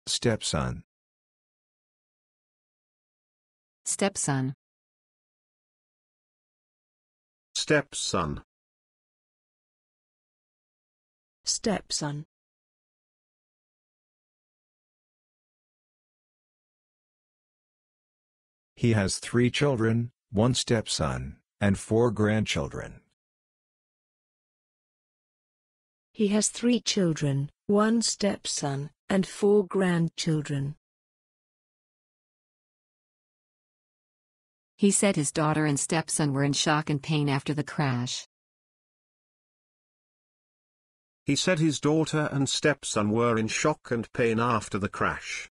Stepson. Stepson. Stepson. Stepson. He has 3 children, 1 stepson, and 4 grandchildren. He has 3 children, 1 stepson, and 4 grandchildren. He said his daughter and stepson were in shock and pain after the crash. He said his daughter and stepson were in shock and pain after the crash.